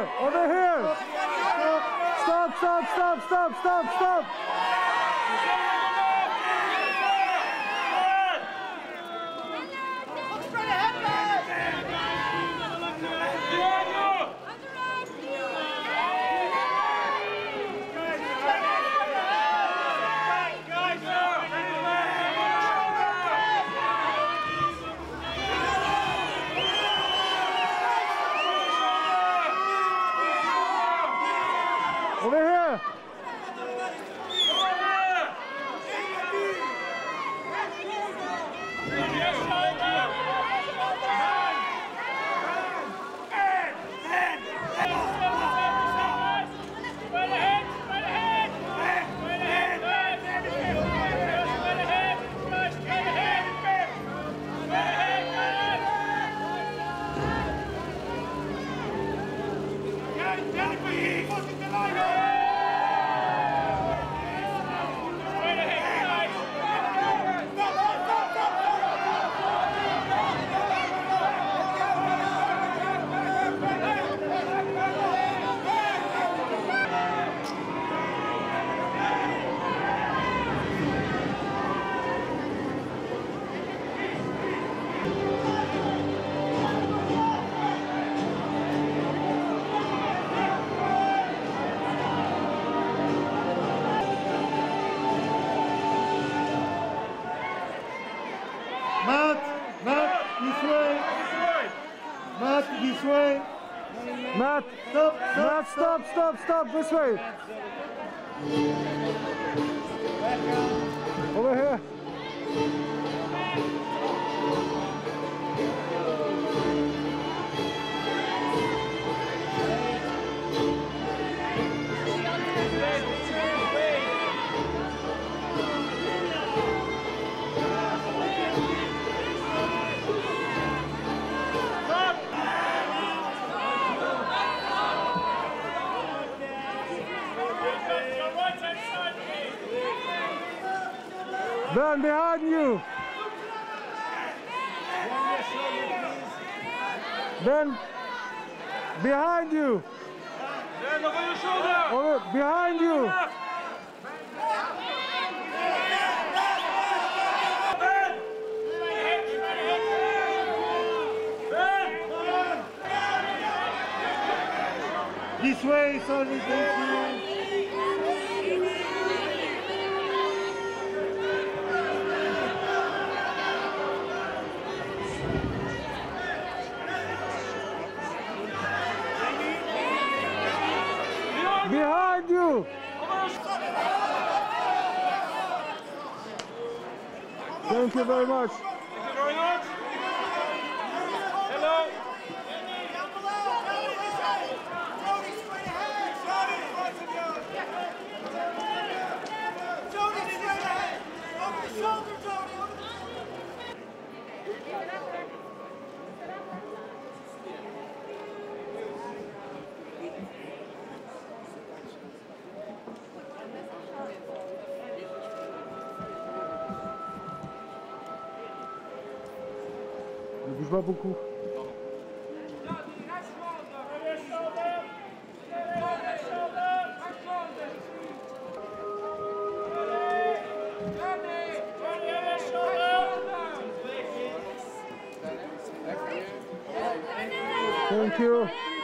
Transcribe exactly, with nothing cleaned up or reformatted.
here! Over here! Stop, stop, stop, stop, stop, stop! Over here! Matt, Matt, this way. Matt, this way. Matt, stop, stop, Matt, stop, stop, stop, this way. Over here. Ben, behind you! Ben, behind you! Ben, over your shoulder! Over, behind you! Ben! Ben! This way, sorry, thank you. Behind you! Thank you very much. Thank you very much. Hello. Ne bouge pas beaucoup. Thank you.